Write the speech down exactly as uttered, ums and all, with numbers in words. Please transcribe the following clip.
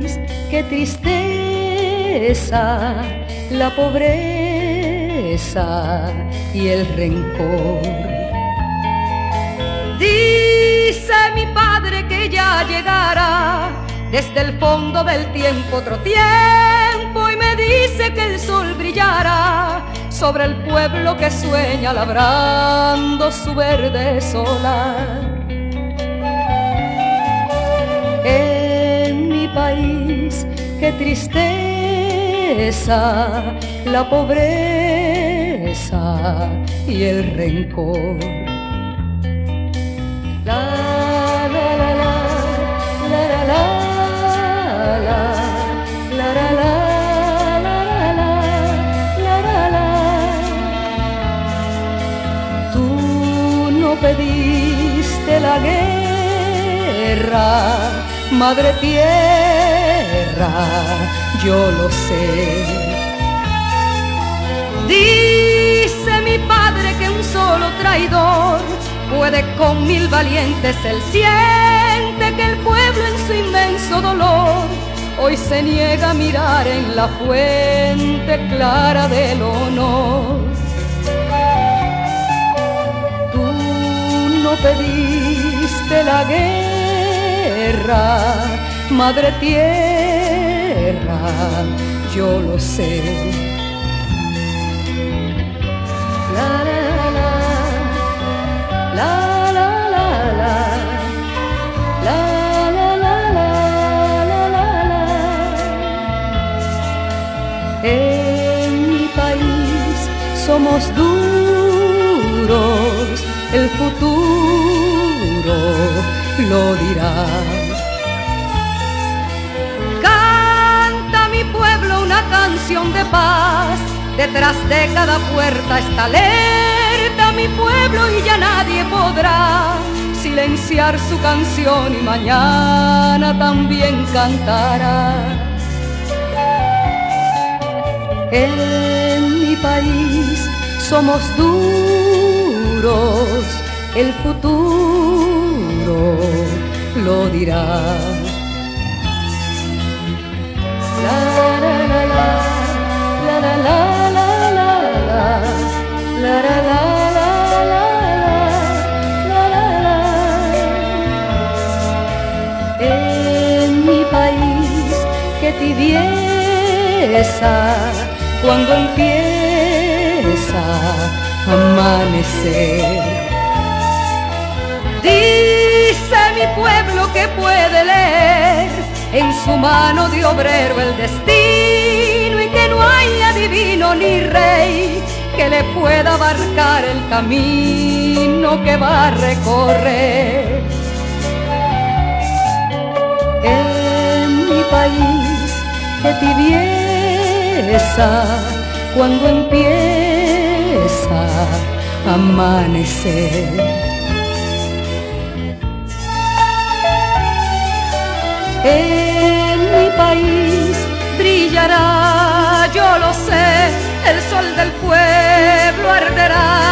país, qué tristeza, la pobreza y el rencor. Dice mi padre que ya llegará desde el fondo del tiempo otro tiempo, y me dice que el sol brillará sobre el pueblo que sueña labrando su verde solar. En mi país, qué tristeza, la pobreza y el rencor. La, la, la, la, la, la, la, la, la, la, la. Pediste la guerra, madre tierra, yo lo sé. Dice mi padre que un solo traidor puede con mil valientes. Él siente que el pueblo en su inmenso dolor hoy se niega a mirar en la fuente clara del honor. No pediste la guerra, madre tierra, yo lo sé. La la la, la la la la, la la la la, la la la. En mi país somos duros, el futuro lo dirá. Canta mi pueblo una canción de paz, detrás de cada puerta está alerta mi pueblo, y ya nadie podrá silenciar su canción, y mañana también cantará. En mi país somos duros, el futuro lo dirá. La la la la, la la la la la, la la la la la, la la la. En mi país, qué tibieza cuando empieza amanecer. Dice mi pueblo que puede leer en su mano de obrero el destino, y que no hay adivino ni rey que le pueda abarcar el camino que va a recorrer. En mi país, qué tibieza cuando empieza a amanecer. En mi país brillará, yo lo sé, el sol del pueblo arderá